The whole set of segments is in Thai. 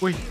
อุ้ย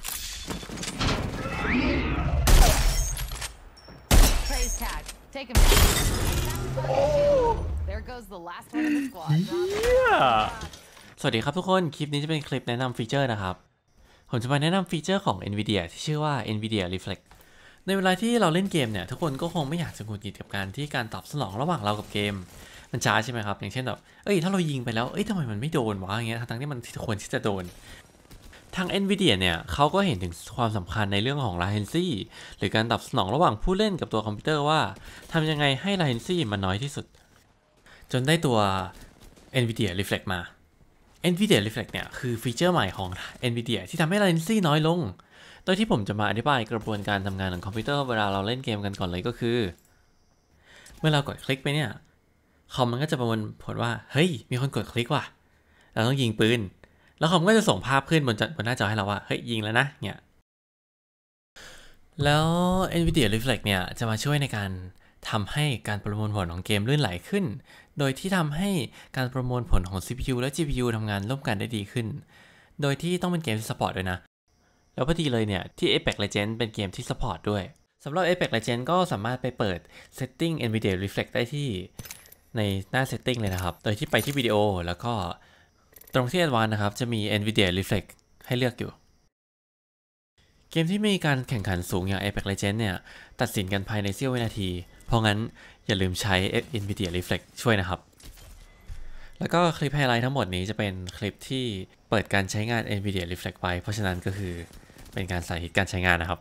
สวัสดีครับทุกคนคลิปนี้จะเป็นคลิปแนะนำฟีเจอร์นะครับผมจะมาแนะนำฟีเจอร์ของ NVIDIA ที่ชื่อว่า NVIDIA Reflect ในเวลาที่เราเล่นเกมเนี่ยทุกคนก็คงไม่อยากจะหงุดหงิดกับการตอบสนองระหว่างเรากับเกมมันช้าใช่ไหมครับอย่างเช่นแบบถ้าเรายิงไปแล้วทำไมมันไม่โดนวะอย่างเงี้ยทั้งที่มันควรที่จะโดนทาง NVIDIA เนี่ยเขาก็เห็นถึงความสำคัญในเรื่องของ latency หรือการตอบสนองระหว่างผู้เล่นกับตัวคอมพิวเตอร์ว่าทำยังไงให้ latency มันน้อยที่สุดจนได้ตัว NVIDIA Reflect มา NVIDIA Reflect เนี่ยคือฟีเจอร์ใหม่ของ NVIDIA ที่ทำให้ latency น้อยลงโดยที่ผมจะมาอธิบายกระบวนการทำงานของคอมพิวเตอร์เวลาเราเล่นเกมกันก่อนเลยก็คือเมื่อเรากดคลิกไปเนี่ยคอมมันก็จะประมวลผลว่าเฮ้ยมีคนกดคลิกว่ะเราต้องยิงปืนแล้วคอมก็จะส่งภาพขึ้นบนหน้าจอให้เราว่าเฮ้ยยิงแล้วนะเนี่ยแล้ว NVIDIA Reflect เนี่ยจะมาช่วยในการทำให้การประมวลผลของเกมลื่นไหลขึ้นโดยที่ทำให้การประมวลผลของ CPU และ GPU ทำงานร่วมกันได้ดีขึ้นโดยที่ต้องเป็นเกมที่ซัพพอร์ตด้วยนะแล้วพอดีเลยเนี่ยที่ Apex Legends เป็นเกมที่ซัพพอร์ตด้วยสำหรับ Apex Legends ก็สามารถไปเปิด Setting NVIDIA Reflect ได้ที่ในหน้า Setting เลยนะครับโดยที่ไปที่วิดีโอแล้วก็ตรงที่ Advanced นะครับจะมี NVIDIA Reflect ให้เลือกอยู่เกมที่มีการแข่งขันสูงอย่าง Apex Legends เนี่ยตัดสินกันภายในเสี้ยววินาทีเพราะงั้นอย่าลืมใช้ NVIDIA Reflect ช่วยนะครับแล้วก็คลิปไฮไลท์ทั้งหมดนี้จะเป็นคลิปที่เปิดการใช้งาน NVIDIA Reflect ไปเพราะฉะนั้นก็คือเป็นการสาธิตการใช้งานนะครับ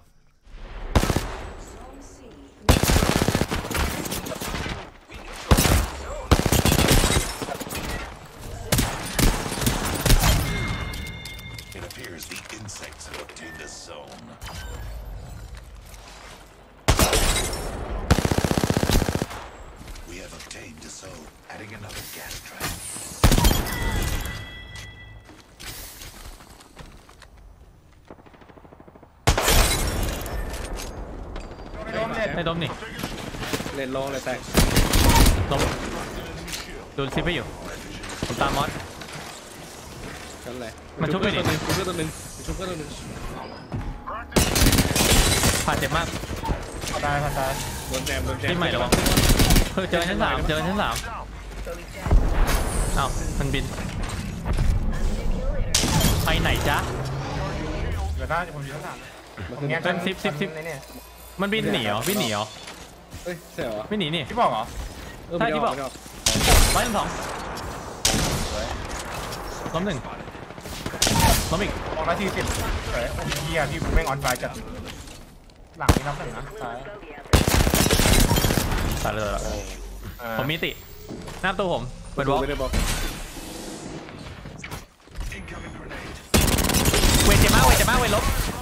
ไม่ล้มนี่เล่นโล่เลยแตกล้มโดนซิปไปอยู่ผมตามมอสนั่นแหละมันชุบไปดิชุบตัวหนึ่งผ่านเจ็บมากตายโดนแจมที่ใหม่หรอวะเจอชั้น 3อ้าวมันบินไปไหนจ๊ะเดี๋ยวหน้าผมอยู่ชั้น 3 เป็น10มันบินหนีเหรอเฮ้ยใช่เหรอไม่หนีนี่ที่บอกเหรอใช่ที่บอก102ล้ม1ล้มอีก 140เฮ้ยเฮียพี่แม่งออนไฟจัดหลังนี้นับหนึ่งนะตายเลยผมมีติหน้าตัวผมเปิดบล็อกเวทเจ็บมากเวทลบ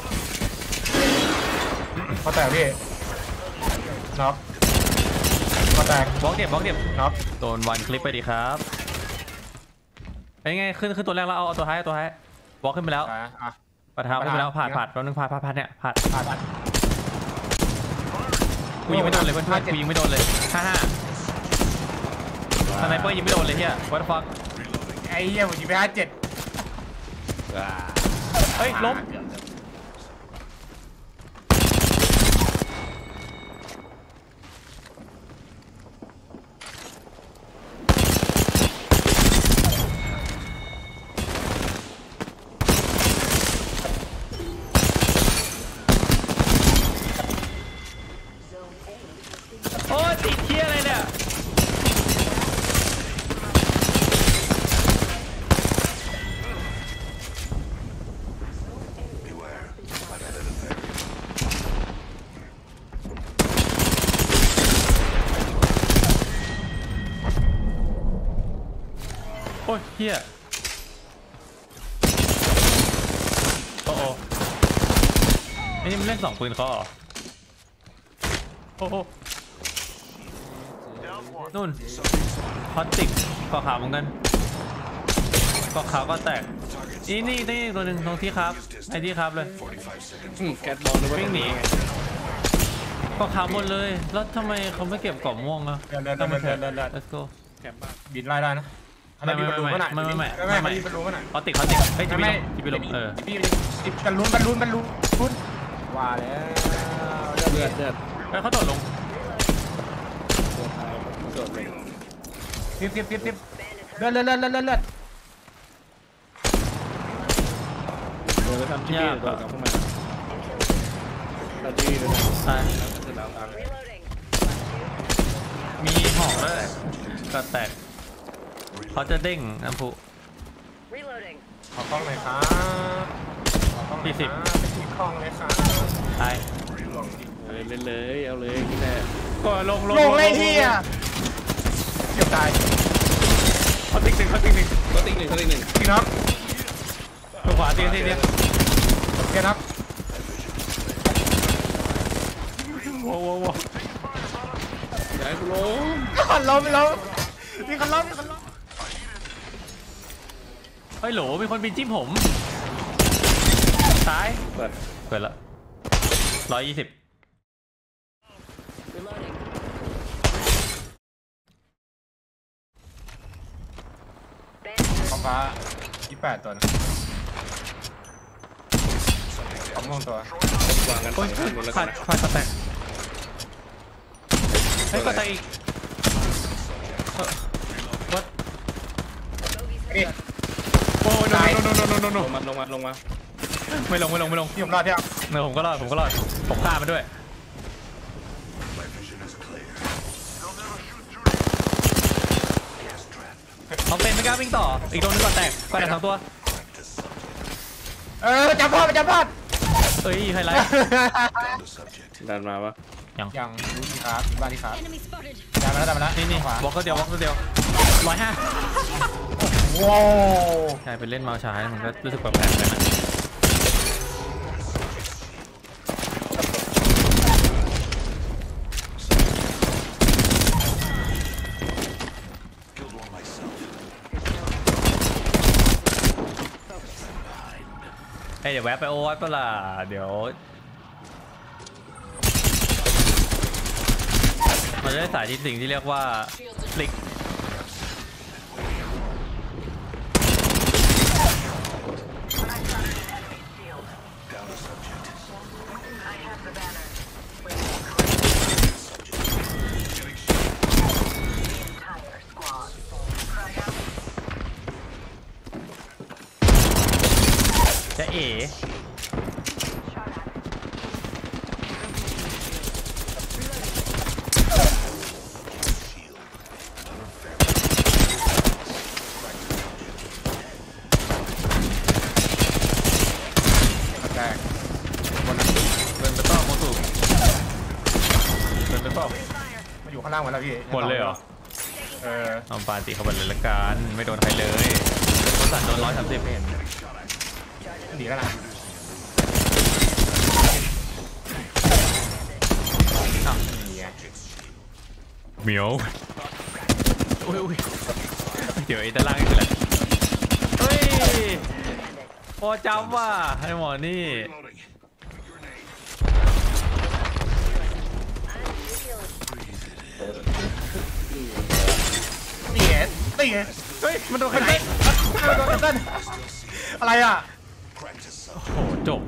พอแตกพี่น็อกพอแตกบล็อกเจ็บน็อกโดนวันคลิปไปดีครับเป็นไงขึ้นตัวแรกแล้วเอาตัวท้ายบล็อกขึ้นไปแล้วปะทะขึ้นไปแล้วผ่านแป๊บนึงผ่านเนี่ยผ่านกูยิงไม่โดนเลยเพื่อนกูยิงไม่โดนเลย55สไนเปอร์ยิงไม่โดนเลยเฮีย what the fuck ไอ้เฮียผมยิงไป57 เฮ้ยล้มโอ้ติดเที่ยอะไรเนี่ยโอ้ยเฮียโอ้นี่มันเล่น2 ปืนเขาเหรอโอ้นู่นพลาสติกกอขาวเหมือนกันกอขาวก็แตกนี่ตัวหนึ่งตรงที่ครับไอ้ที่ครับเลยแก๊สบอลวิ่งหนีกอขาวหมดเลยแล้วทำไมเขาไม่เก็บกล่องม่วงอ่ะเดิน let's go บินไล่ได้นะไม่มีบอลลูนก็หน่อยไม่มีบอลลูนก็หน่อยเขาติดเฮ้ยจะมีลมติดกันลุ้นว่าแล้วเลือดเขาโดดลงทิปเลือดโดนไปทำที่นี่ตัวกลับเข้ามาตอนที่ใช่มีหอกด้วยก็แตกเขาจะเด้งน้ำพุขอกล้องเลยครับ40เป็นกล้องเลยครับตายเลยเอาเลยนี่แหละก็ลงเลยที่อ่ะเกือบตายเขาติ๊กหนึ่งพี่น็อกตัวขวาตีทีเดียวแกน็อกโว้ย้ายกูล้มมีคนล้มเฮ้ยโหลมีคนบินจิ้มผมซ้ายเปิดละ120ฟ้า28ตัวนะผมมองตัววางกันโอ้ยขาดสแต็กให้ก็แตกอีกวัดโอ้โนลงมาไม่ลงพี่ผมรอดที่อ่ะผมก็รอดผมฆ่ามันด้วยเขาเป็นไม่กล้าวิ่งต่ออีกตัวนึงก่อนแตกทั้งตัวจับพลาดเอ้ยไฮไลท์ดันมาปะยังรู้สิครับบ้านที่ครับดันมาแล้วนี่บล็อกตัวเดียว105ว้าวใช่ไปเล่นเมาส์ช้ามันก็รู้สึกแปลกๆเลยนะเดี๋ยวแวะไปโอวัตก็ล่ะเดี๋ยวเราจะได้สายที่สิ่งที่เรียกว่าฟลิกจะเอ๋แตกบนเดินไปต่อโมตุเดินไปต่อมาอยู่ข้างล่างหมดแล้วพี่หมดเลยเหรอเอาปาติเข้าไปเลยละกันไม่โดนใครเลยเขาสั่นโดน130เห็นดีแล้วนะเหมียวอุ้ยเดี๋ยวไอ้ตะล่างนี่คืออะไรเฮ้ยพอจำว่าไอ้หมอนี่ตีเฮ้ยมันโดนใครโดนกันเต้นอะไรอ่ะโอ้โหจบ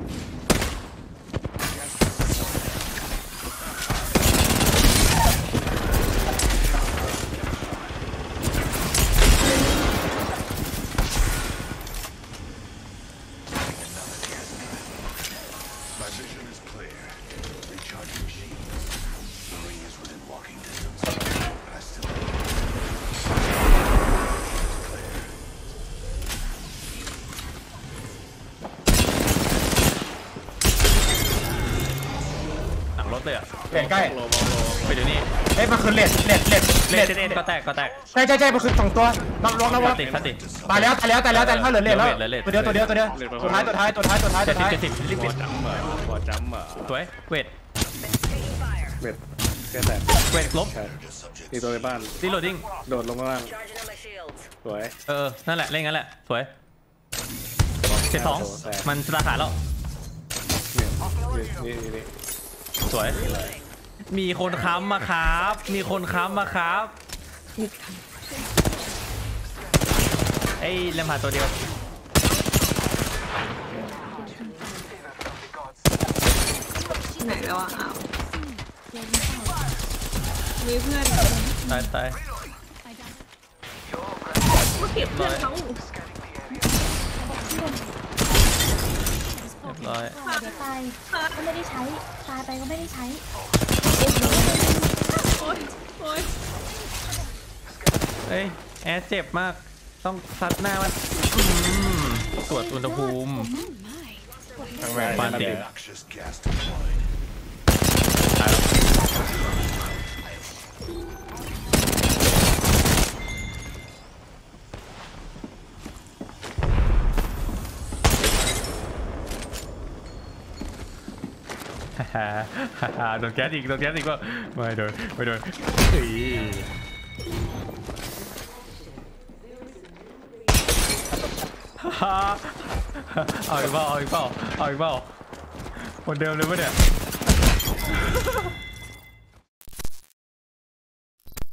เลยอ่ะเห็นใกล้ไปเดี๋ยวนี้เฮ้ยมันคือเลดก็แตกใช่มันคือ2ตัวลองติดตายแล้วถ้าเหลือเลดแล้วตัวเดียวตัวท้าย70 พอจำสวยเวทแค่แตกเวทลบนี่ตัวในบ้านรีโหลดดิ้งโดดลงมาล่างสวยนั่นแหละเล่นงั้นแหละสวย72มันสตาร์ขาแล้วนี่สวยมีคนค้ำมาครับอ้แลมพาร์ดตัวเดียวไหนแล้วอ่ะอ้าวมีเพื่อนตายมาเก็บเพื่อนเขาเรียบร้อยเดี๋ยวตายก็ไม่ได้ใช้ตายไปก็ไม่ได้ใช้โอ๊ยโอ๊ยเอ้ยแอดเจ็บมากต้องซัดหน้ามันตรวจอุณหภูมิทางแหวนปานติ Noxious gas deployed. ตายแล้วฮ่าโดนแก๊สอีกว่าไม่โดนเฮ้ยฮ่าเอาอีกเปล่าคนเดิมเลยปะเนี่ย